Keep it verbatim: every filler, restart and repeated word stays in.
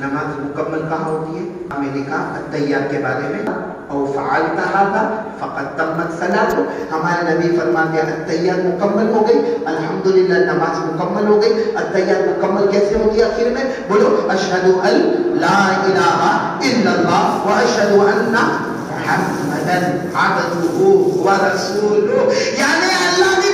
نماز مکمل کہاں ہوتی ہے؟ ہمیں نے کہا التحیات کے بارے میں او فعلت ھذا فقد تمت صلاۃ. ہمارے نبی فرماتے ہیں التحیات مکمل ہو گئی، الحمدللہ نماز مکمل ہو گئی. التحیات مکمل کیسے ہوتی ہے؟ آخر میں بولو اشہد ان لا الہ الا اللہ واشہد ان محمدا عبدہ ورسولہ. یعنی اللہ نے